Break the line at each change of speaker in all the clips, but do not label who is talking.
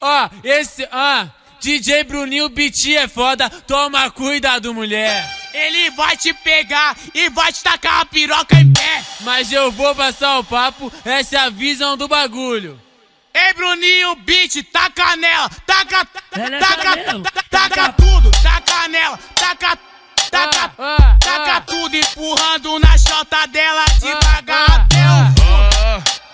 Ó, esse, DJ Bruninho, beat é foda, toma cuidado, mulher.
Ele vai te pegar e vai te tacar a piroca em pé.
Mas eu vou passar o papo, essa é a visão do bagulho.
Ei, Bruninho, beat, taca nela, taca
taca
tudo, taca nela, taca tudo, empurrando na chota dela devagar até o fundo.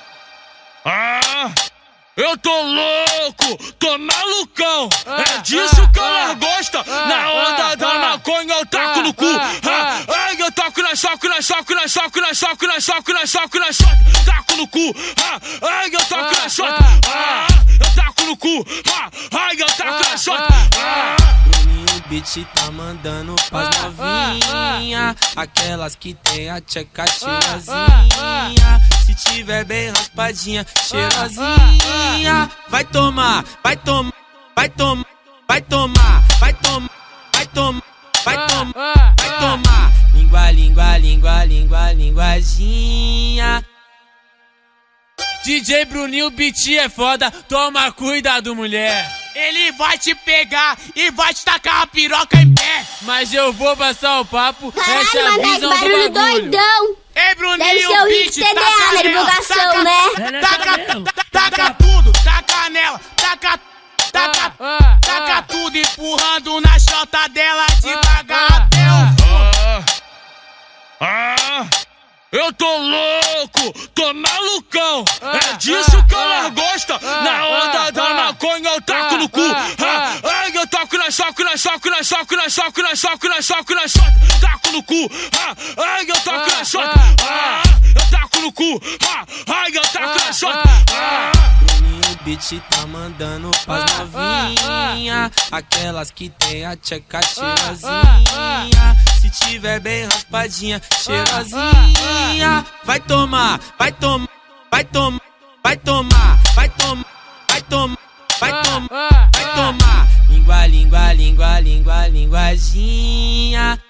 Eu tô louco, tô malucão, é disso que ela gosta. Na onda da maconha eu taco no cu. Ai, eu taco na choque, taco no cu. Ai, eu taco na choque, eu taco no cu. Ai, eu taco na choque.
Bruninho Beat tá mandando pras novinha, aquelas que tem a tcheca cheirosinha. Se tiver bem raspadinha, cheirosinha, vai tomar, vai tomar, vai tomar, vai tomar, vai tomar, vai tomar, vai tomar, vai tomar. Língua, língua, língua, língua, linguaginha.
DJ Bruninho, beat é foda, toma cuidado, mulher.
Ele vai te pegar e vai te tacar a piroca em pé.
Mas eu vou passar o papo,
caralho,
essa é a visão do bagulho.
Doidão.
Ei, Bruninho,
deve ser o
beat,
TDA na divulgação, né?
Taca tudo, taca nela, taca tudo, empurrando na chota dela devagar até o fundo.
Eu tô louco, tô malucão, é disso que ela gosta. Na onda da maconha eu taco no cu. Ai, eu taco na choque, taco no cu. Ai, eu taco na choque, eu taco no cu. Ai, eu taco na choque.
Bruninho Beat tá mandando pras novinha, aquelas que tem a tcheca cheirosinha. Se tiver bem raspadinha, cheirosinha, vai tomar, vai tomar, vai tomar, vai tomar, vai tomar, vai tomar, vai tomar, vai tomar. Língua, língua, língua, língua, linguaginha.